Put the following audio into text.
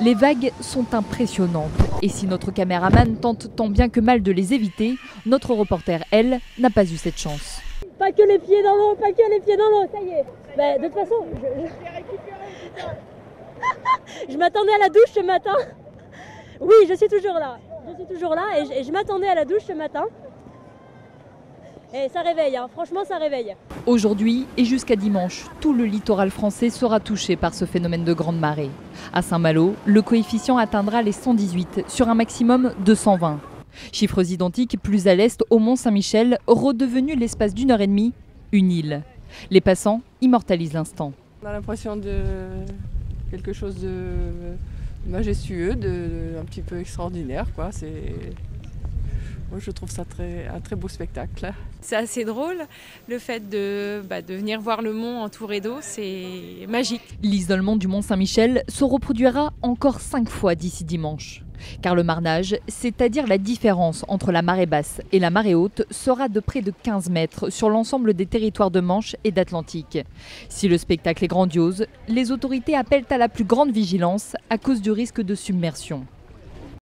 Les vagues sont impressionnantes et si notre caméraman tente tant bien que mal de les éviter, notre reporter, elle, n'a pas eu cette chance. Pas que les pieds dans l'eau, pas que les pieds dans l'eau, ça y est. Bah, de toute façon, je m'attendais à la douche ce matin. Oui, je suis toujours là. Je suis toujours là et je m'attendais à la douche ce matin. Et ça réveille, hein. Franchement ça réveille. Aujourd'hui et jusqu'à dimanche, tout le littoral français sera touché par ce phénomène de grande marée. À Saint-Malo, le coefficient atteindra les 118 sur un maximum de 120. Chiffres identiques plus à l'est au Mont-Saint-Michel, redevenu l'espace d'une heure et demie, une île. Les passants immortalisent l'instant. On a l'impression de quelque chose de majestueux, un petit peu extraordinaire, quoi. Moi, je trouve ça un très beau spectacle. C'est assez drôle, le fait de venir voir le mont entouré d'eau, c'est magique. L'isolement du Mont-Saint-Michel se reproduira encore 5 fois d'ici dimanche. Car le marnage, c'est-à-dire la différence entre la marée basse et la marée haute, sera de près de 15 mètres sur l'ensemble des territoires de Manche et d'Atlantique. Si le spectacle est grandiose, les autorités appellent à la plus grande vigilance à cause du risque de submersion.